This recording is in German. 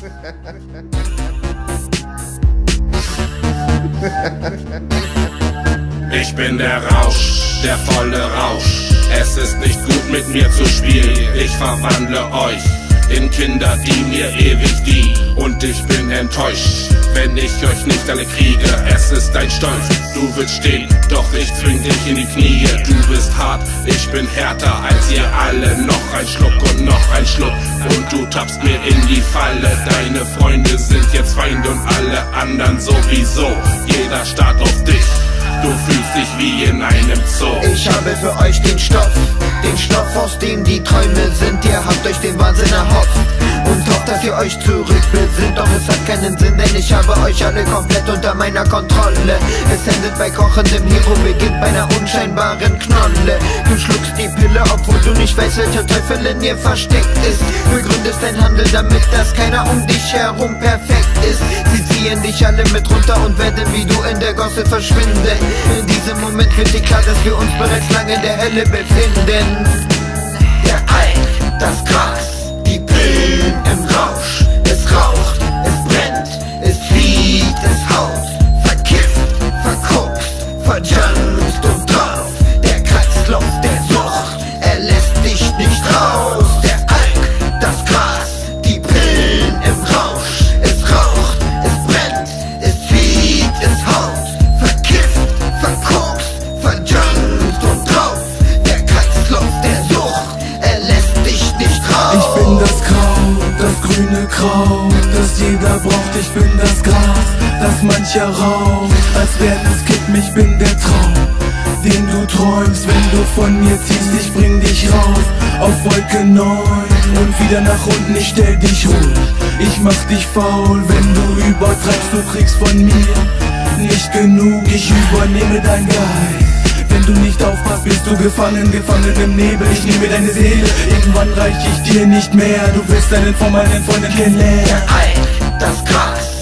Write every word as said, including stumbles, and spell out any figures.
Ich bin der Rausch, der volle Rausch. Es ist nicht gut mit mir zu spielen. Ich verwandle euch in Kinder, die mir ewig dienen. Und ich bin enttäuscht, wenn ich euch nicht alle kriege. Es ist dein Stolz, du willst stehen, doch ich zwing dich in die Knie. Du bist hart, ich bin härter als ihr alle. Noch ein Schluck und noch ein Schluck und du tappst mir in die Falle. Deine Freunde sind jetzt Feinde und alle anderen sowieso. Jeder starrt auf dich, du fühlst dich wie in einem Zoo. Ich habe für euch den Stoff, den Stoff, aus dem die Träume sind. Ihr habt euch den Wahnsinn erhofft und hofft, dass ihr euch zurückbesinnt. Doch es hat keinen Sinn, denn ich habe euch alle komplett unter meiner Kontrolle. Es endet bei kochendem Hero, beginnt bei einer unscheinbaren Knolle. Du schluckst die Pille, obwohl du nicht weißt, welcher Teufel in ihr versteckt ist. Begründest dein Handel damit, dass keiner um dich herum perfekt ist. Sie ziehen dich alle mit runter und werden wie du in der Gosse verschwinden. In diesem Moment wird dir klar, dass wir uns bereits lange in der Hölle befinden. Der Alk, das Gras, die Pillen im Rausch. Es raucht, es brennt, es flieht, es haut. Verkifft, verguckst, verjunkt und drauf. Der Kreislauf der Sucht, er lässt dich nicht raus. Der Alk, das Gras, die Pillen im Rausch. Es raucht, es brennt, es flieht, es haut. Verkifft, verguckst, verjunkt und drauf. Der Kreislauf der Sucht, er lässt dich nicht raus. Ich bin das Kraut, das grüne Kraut, das jeder braucht. Ich bin das Gras, das mancher raucht, als wär es Kippen. Ich bin der Traum, den du träumst, wenn du von mir ziehst. Ich bring dich raus auf Wolke neun und wieder nach unten. Ich stell dich ruhig, ich mach dich faul, wenn du übertreibst. Du kriegst von mir nicht genug, ich übernehme dein Geist. Wenn du nicht aufpasst, bist du gefangen, gefangen im Nebel. Ich nehme deine Seele, irgendwann reich ich dir nicht mehr. Du willst deinen von meinen Freunden kennenlernen. Der Alk, das Gras,